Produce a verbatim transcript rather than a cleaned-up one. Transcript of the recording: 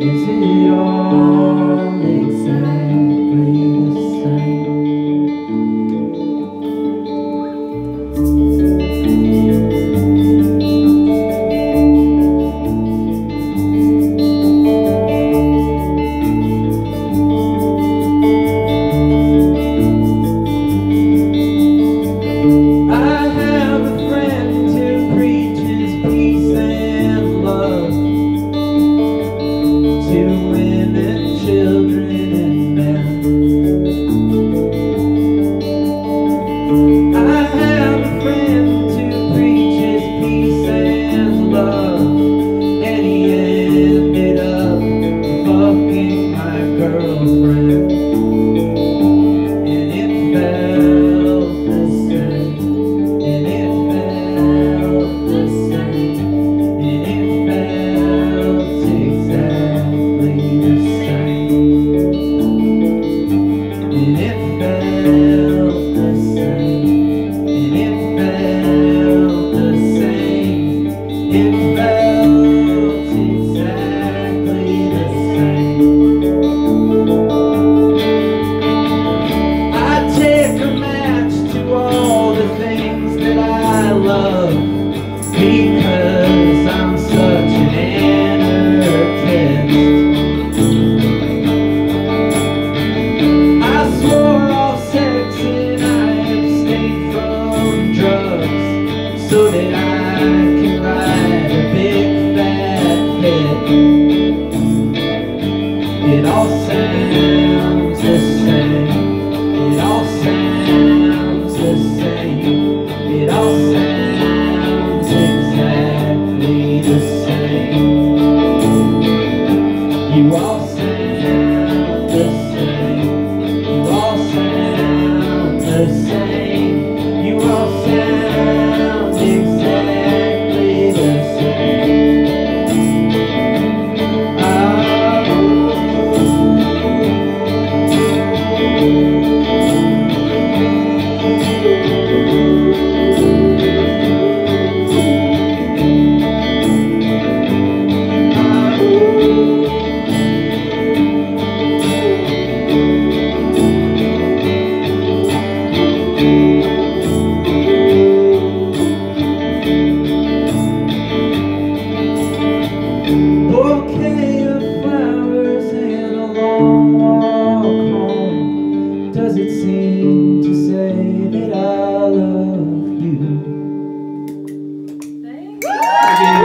Is it all exactly the same? I have a friend who preaches peace and love to women, children, and men. I have a friend who preaches peace and love, and he ended up fucking my girlfriend, and it felt the same, and it felt the same, and it felt exactly the same, and it felt the same, and it felt the same, it felt exactly the same. I take a match to all the things that I love, because I'm such an anarchist. I swore off sex and I abstained from drugs so that I can ride a big fat hit. It all sounds the same. It all sounds the same. It all sounds exactly the same. You all sound the same. You all sound the same. You all sound exactly the same. Bouquet of flowers and a long walk home. Does it seem to say that I love you? Thank you.